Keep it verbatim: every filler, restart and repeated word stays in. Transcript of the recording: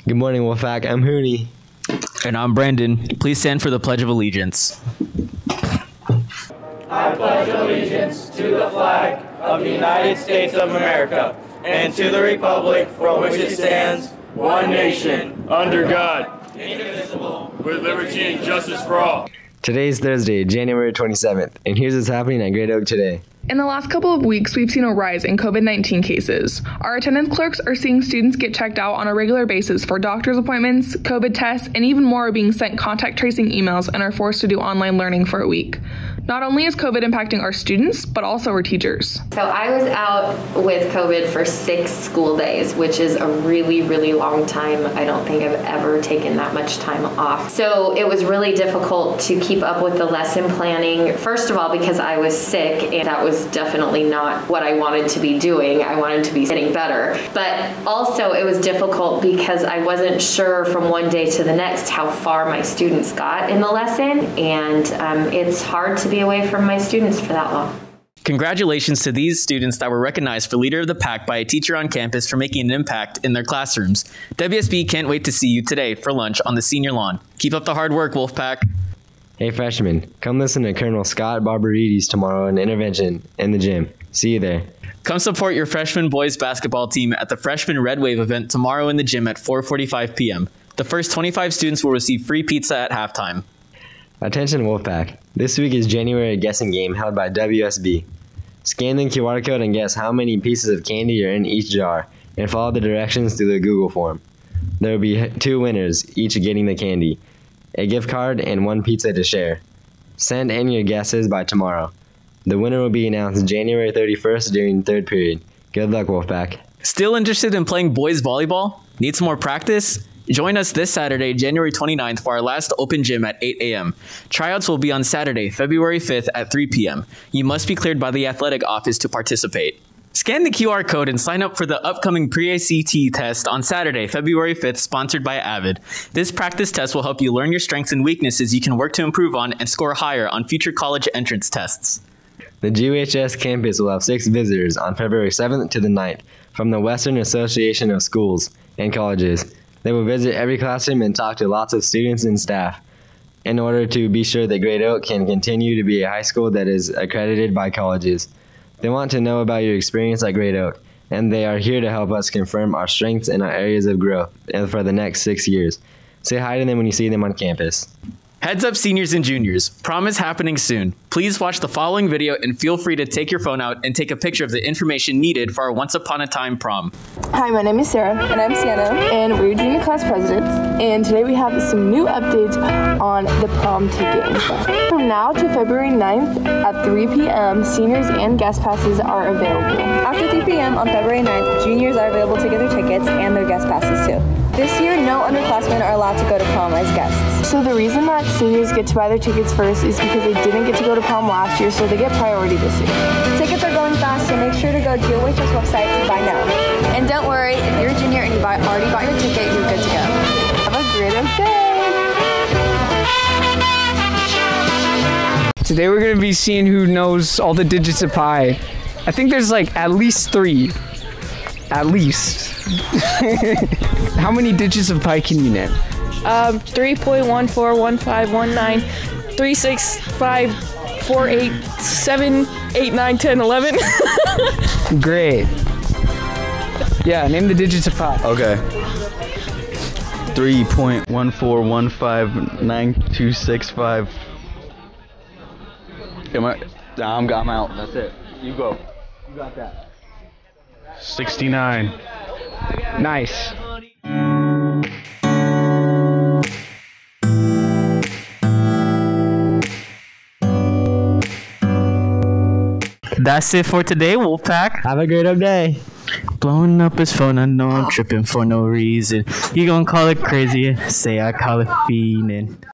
Good morning, Wolfpack. I'm Hooney. And I'm Brandon. Please stand for the Pledge of Allegiance. I pledge allegiance to the flag of the United States of America and to the republic for which it stands, one nation, under God, indivisible, with liberty and justice for all. Today is Thursday, January twenty-seventh, and here's what's happening at Great Oak today. In the last couple of weeks, we've seen a rise in COVID nineteen cases. Our attendance clerks are seeing students get checked out on a regular basis for doctor's appointments, COVID tests, and even more are being sent contact tracing emails and are forced to do online learning for a week. Not only is COVID impacting our students, but also our teachers. So I was out with COVID for six school days, which is a really, really long time. I don't think I've ever taken that much time off. So it was really difficult to keep up with the lesson planning. First of all, because I was sick, and that was definitely not what I wanted to be doing. I wanted to be getting better. But also it was difficult because I wasn't sure from one day to the next how far my students got in the lesson. And um, it's hard to be away from my students for that long. Congratulations to these students that were recognized for Leader of the Pack by a teacher on campus for making an impact in their classrooms. W S B can't wait to see you today for lunch on the senior lawn. Keep up the hard work, Wolfpack. Hey freshmen, come listen to Colonel Scott Barbarides tomorrow in Intervention in the gym. See you there. Come support your freshman boys basketball team at the Freshman Red Wave event tomorrow in the gym at four forty-five p m The first twenty-five students will receive free pizza at halftime. Attention Wolfpack. This week is January guessing game held by W S B. Scan the Q R code and guess how many pieces of candy are in each jar, and follow the directions through the Google form. There will be two winners, each getting the candy, a gift card, and one pizza to share. Send in your guesses by tomorrow. The winner will be announced January thirty-first during third period. Good luck, Wolfpack. Still interested in playing boys volleyball? Need some more practice? Join us this Saturday, January twenty-ninth for our last open gym at eight a m Tryouts will be on Saturday, February fifth at three p m You must be cleared by the athletic office to participate. Scan the Q R code and sign up for the upcoming pre-A C T test on Saturday, February fifth, sponsored by Avid. This practice test will help you learn your strengths and weaknesses you can work to improve on and score higher on future college entrance tests. The G U H S campus will have six visitors on February seventh to the ninth from the Western Association of Schools and Colleges. They will visit every classroom and talk to lots of students and staff in order to be sure that Great Oak can continue to be a high school that is accredited by colleges. They want to know about your experience at Great Oak, and they are here to help us confirm our strengths and our areas of growth for the next six years. Say hi to them when you see them on campus. Heads up seniors and juniors, prom is happening soon. Please watch the following video and feel free to take your phone out and take a picture of the information needed for our Once Upon a Time prom. Hi, my name is Sarah. And I'm Sienna. And we're junior class presidents. And today we have some new updates on the prom ticket info. From now to February ninth at three p m, seniors and guest passes are available. After three p m on February ninth, juniors are available to get their tickets and their guest passes too. This year, no underclassmen are allowed to go to prom as guests. So the reason that seniors get to buy their tickets first is because they didn't get to go to prom last year, so they get priority this year. Tickets are going fast, so make sure to go to G O H S website to buy now. And don't worry, if you're a junior and you buy, already bought your ticket, you're good to go. Have a great day! Today we're going to be seeing who knows all the digits of pi. I think there's like at least three. At least. How many digits of pi can you name? Um, three point one four one five one nine three six five four eight seven eight nine ten eleven. Great. Yeah, name the digits of pi. Okay. three point one four one five nine two six five. Am I? Nah, I'm, I'm out. That's it. You go. You got that. sixty-nine. Nice. That's it for today, Wolfpack. Have a great up day. Blowing up his phone, I know I'm tripping for no reason. You gonna call it crazy, say I call it fiending.